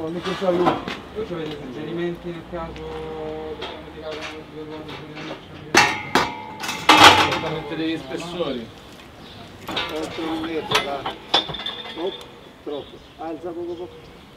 No, mi piace a lui. Voi avete suggerimenti nel caso dobbiamo tirare due buoni Esattamente degli spessori. Non metto, dai. No, troppo. Alza poco.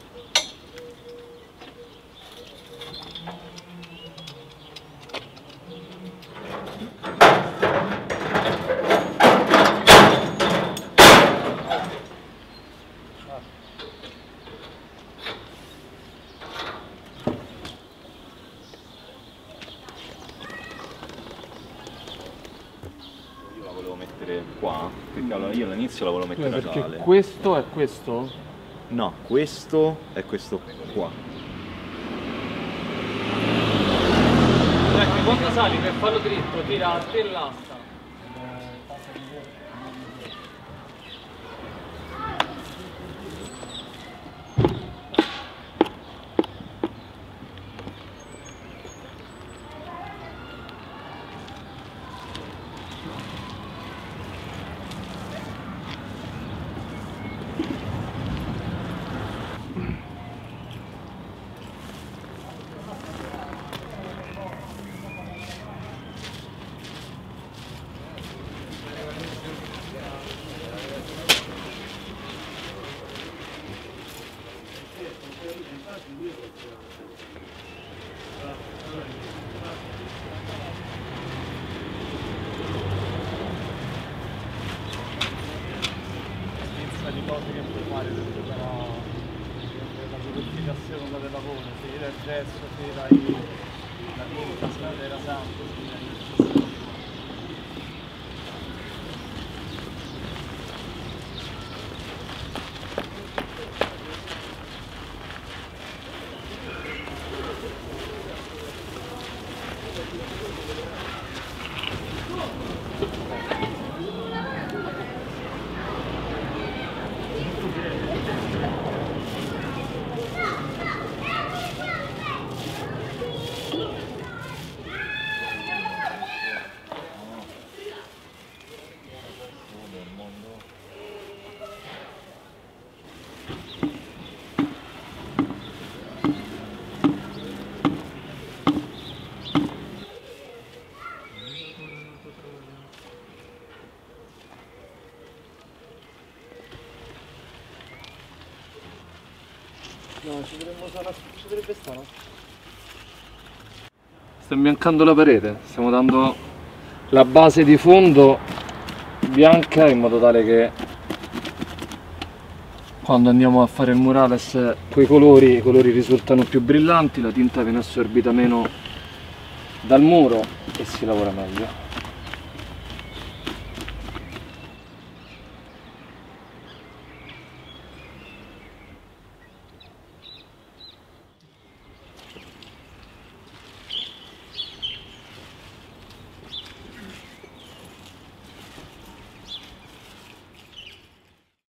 Io la volevo mettere qua, perché allora io all'inizio la volevo mettere Perché reale. questo è questo? No, questo è questo qua. Ecco, quando sali per farlo dritto, tira a te l'asta. Di cose che puoi fare per la purificazione del lavoro, se tira il gesso, tira la tinta, se tira la sangue, se tira il No, ci dovrebbe stare. Sto imbiancando la parete, stiamo dando la base di fondo bianca in modo tale che quando andiamo a fare il murales quei colori, i colori risultano più brillanti, la tinta viene assorbita meno dal muro e si lavora meglio.